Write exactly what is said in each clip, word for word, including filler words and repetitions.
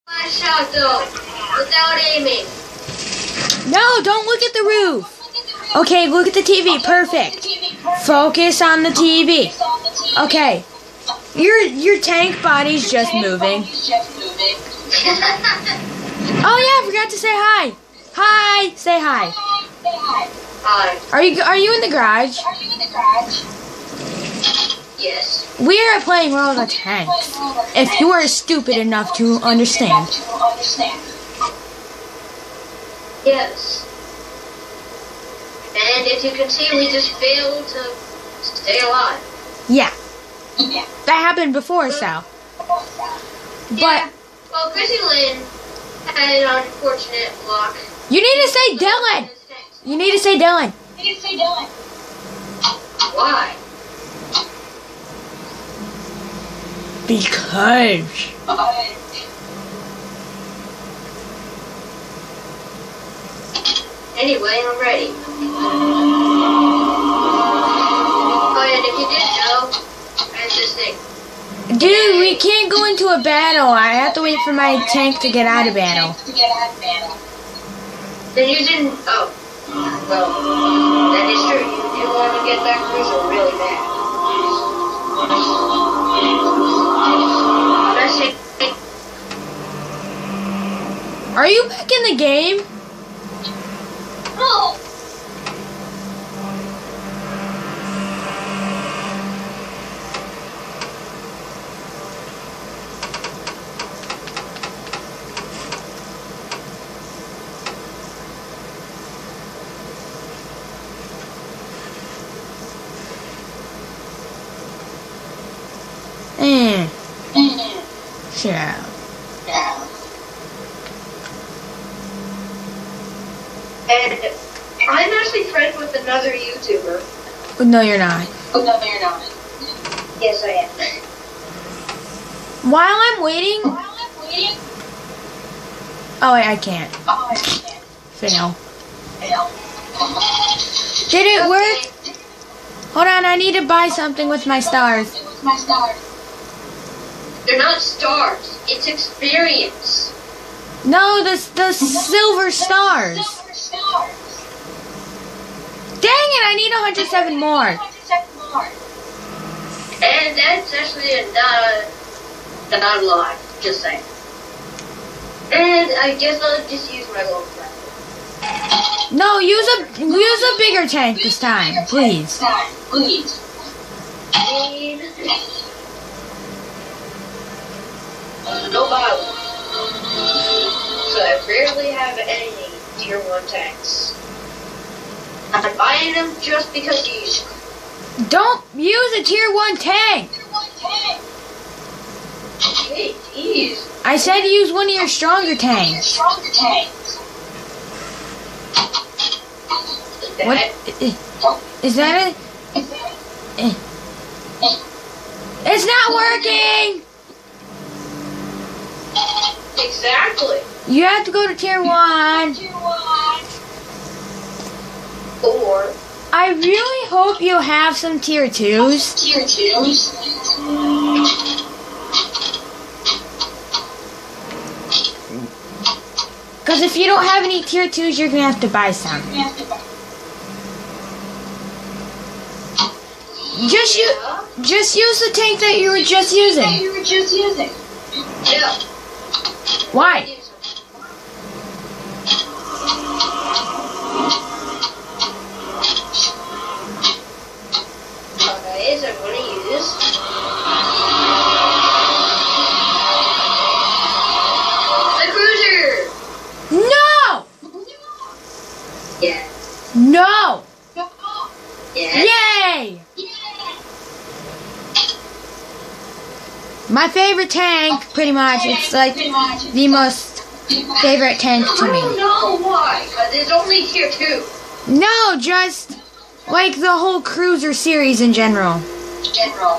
My shot though, without aiming. No, don't look at the roof. Okay, look at the T V. Perfect. Focus on the T V. Okay. Your your tank body's just moving. Oh yeah, I forgot to say hi. Hi. Say hi. Hi. Are you are you in the garage? Yes. We are playing World of Tanks. If you are stupid enough to understand. Yes. And as you can see, we just failed to stay alive. Yeah. That happened before, Sal. But Yeah. Well, Chrissy Lynn had an unfortunate block. you need to say Dylan. You need to say Dylan. Why? Because. Anyway, I'm ready. Oh, and if you didn't know, there's this thing. Dude, we can't go into a battle. I have to wait for my tank to get out of battle. Then you didn't. Oh. Well, that is true. You do want to get that cruiser really bad. That's it. Are you back in the game? Oh. Mm. Yeah. And I'm actually friends with another YouTuber. No, you're not. Oh, no, you're not. Yes, I am. While I'm waiting. Oh, wait, I can't. Oh, I can't. Fail. Fail. Did it work? Hold on, I need to buy something with my stars. My stars. They're not stars. It's experience. No, the the silver stars. Dang it! I need one hundred seven more. And that's actually not a, not a lot. Just saying. And I guess I'll just use my little friend. No, use a use a bigger tank this time, please. Please. Need no bottle. So I rarely have any tier one tanks. I'm buying them just because you use them. Don't use a tier one tank. Hey, jeez. I said use one of your stronger tanks. Stronger tanks. What is that? A, it's not working. Exactly. You have to go to tier one. Or I really hope you have some tier twos. tier twos. Because if you don't have any tier twos, you're gonna have to buy some. Just use, just use the tank that you were just using. You were just using. Yeah. Why? Okay, so I'm gonna use the cruiser. No! Yeah. No! Yeah. Yay! My favorite tank, pretty much. It's like the most favorite tank to I don't me. know why, because it's only tier two. No, just like the whole cruiser series in general. General.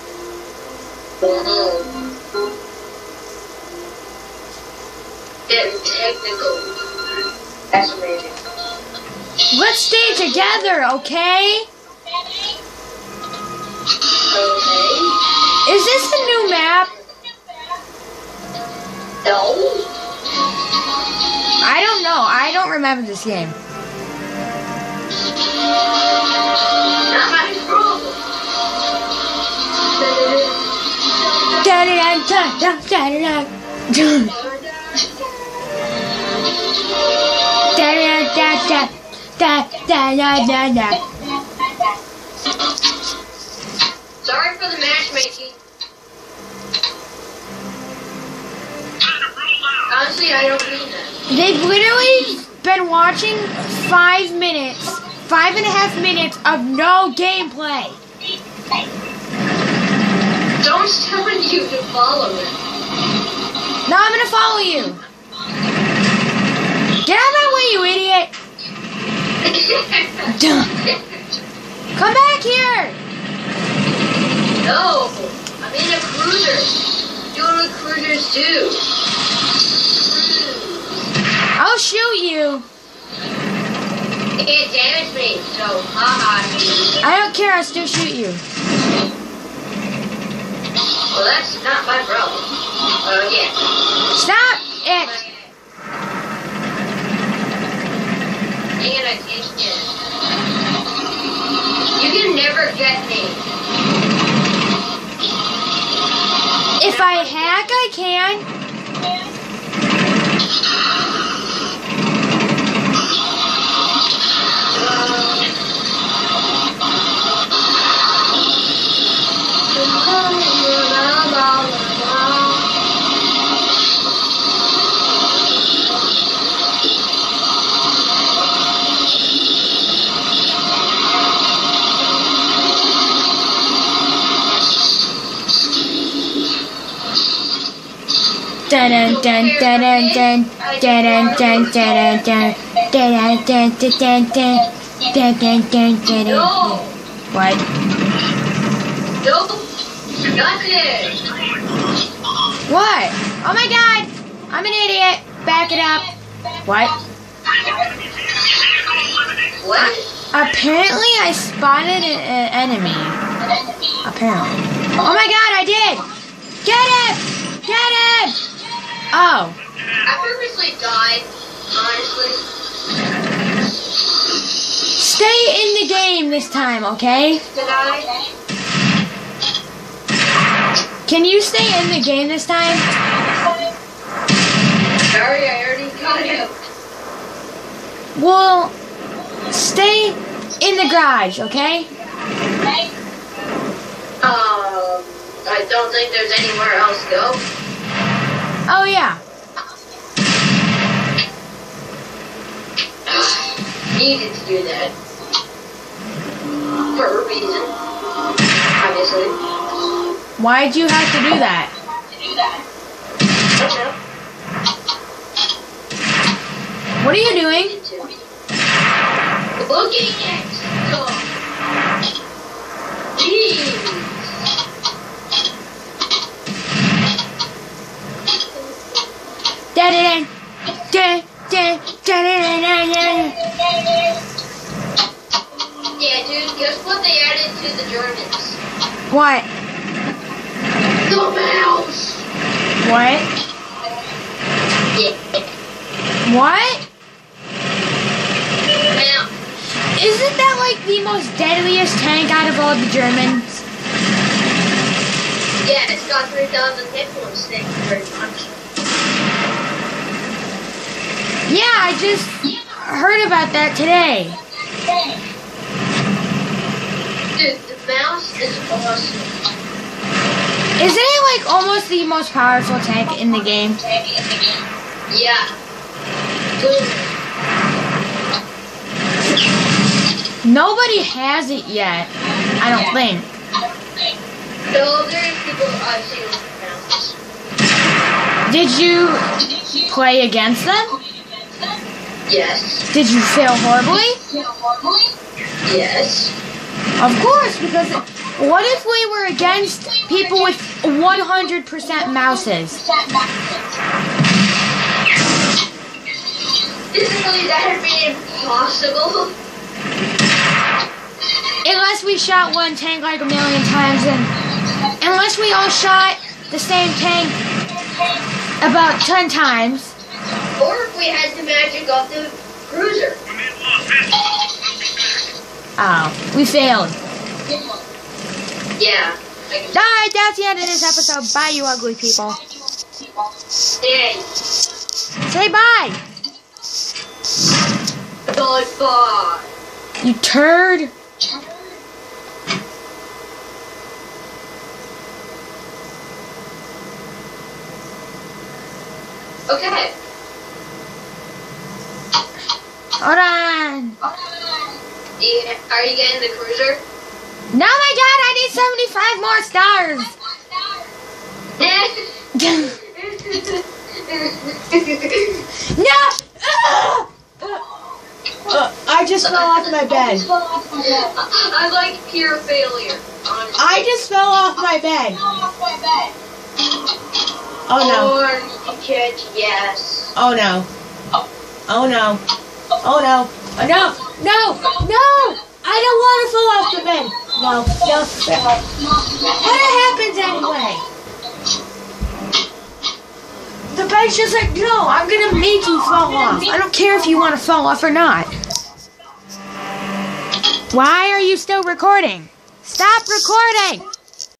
It's technical. That's amazing. Let's stay together, okay? Okay. Is this the new map? No. I don't know. I don't remember this game. Not my problem. Da da da da da da da da da da da da da da. Sorry for the matchmaking. Honestly, I don't mean that. They've literally been watching five minutes, five and a half minutes of no gameplay. Don't tell you to follow it. Now I'm gonna follow you. Get out of my way, you idiot! Duh. Come back here! No, I'm in a cruiser. Doing what cruisers do. I'll shoot you. It can't damage me, so haha. I don't care, I'll still shoot you. Well, that's not my problem. Oh, yeah. Stop it! And I can't get it. You can never get me. If I hack, I can. Dun dun dun dun dun dun dun dun dun dun dun dun dun dun dun dun dun. No! What? Nope. Nothing. What? Oh my god! I'm an idiot. Back it up. What? What? Apparently I spotted an, an enemy. Apparently. Oh my god, I did! Get him! Get him! Oh. I purposely died, honestly. Stay in the game this time, okay? Did I? Can you stay in the game this time? Sorry, I already got him. Well, stay in the garage, okay? Um, I don't think there's anywhere else to go. Oh, yeah. Needed to do that. For a reason. Obviously. Why'd you have to do that? I don't know. What are you doing? Needed to. Looking at stuff. Jeez. Da da da da da da da da. Yeah, dude, guess what they added to the Germans? What? The mouse! What? Yeah. What? Mouse. Isn't that like the most deadliest tank out of all the Germans? Yeah, it's got three thousand hit points, thank you very much. Yeah, I just heard about that today. Dude, the mouse is awesome. Isn't it like almost the most powerful tank in the game? Yeah. Dude. Nobody has it yet, I don't think. No, there's people I've seen with the Did mouse. you play against them? Yes. Did you fail horribly? Yes. Of course, because what if we were against people with one hundred percent mouses? Physically, that would be impossible. Unless we shot one tank like a million times, and unless we all shot the same tank About ten times. Or if we had the magic of the cruiser. Oh, we failed. Yeah. Alright, that's the end of this episode. Bye, you ugly people. Yay. Say bye. Bye bye. You turd. Okay. Hold on. Do you, are you getting the cruiser? No, my God, I need seventy-five more stars. No! Uh, I just fell off my bed. I like pure failure. Honestly. I just fell off my bed. Oh no. Or catch, yes. Oh no. Oh no. Oh no. Oh no. No. No. I don't want to fall off the bed. No. No. What happens anyway? The bed's just like, no, I'm going to make you fall off. I don't care if you want to fall off or not. Why are you still recording? Stop recording!